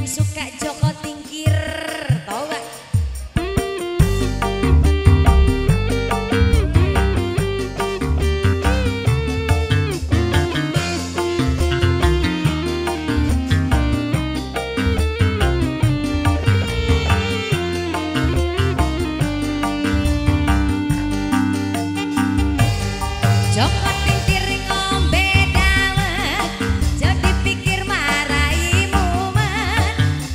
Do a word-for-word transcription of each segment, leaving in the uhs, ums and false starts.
suka Joko Tingkir, tau gak? Joko Tingkir ngombe dawet, jadi pikir marai mumet.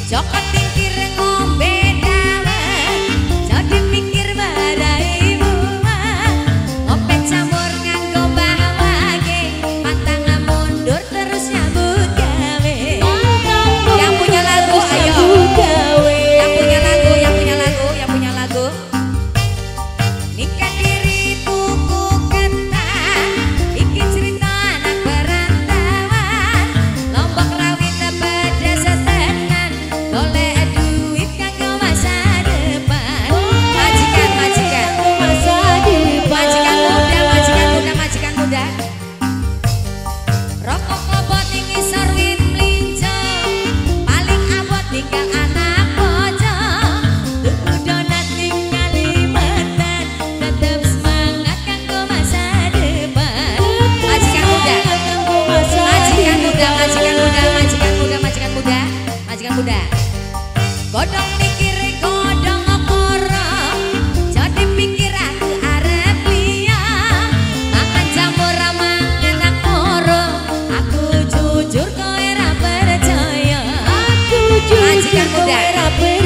Joko tingkir ngombe dawet, jadi mikir barai muat. Ngopek campur nganggo bawage, pantang mundur terus nyambut gawe. Yang punya lagu ayo. Yang punya lagu, yang punya lagu, yang punya lagu. Nikah diri tuku ketan, iki cerita anak perantauan. Lombok rawit pedas tenan, golek duit kanggo masa depan. Majikan, majikan, masa depan. Majikan muda, majikan muda, majikan muda. Rokok klobot ning ngisor wit mlinjo, paling abot tinggal anak bocah. Tuku donat ning Kalimantan, tetep semangat kanggo masa depan. Majikan muda, majikan muda, majikan muda, majikan muda, majikan muda, majikan muda. Godong mikir godong ngokoro, jadi pikir aku arep liya. Makan jamur mangan tak moro, aku jujur kowe ra percaya. Aku jujur kowe ra percaya.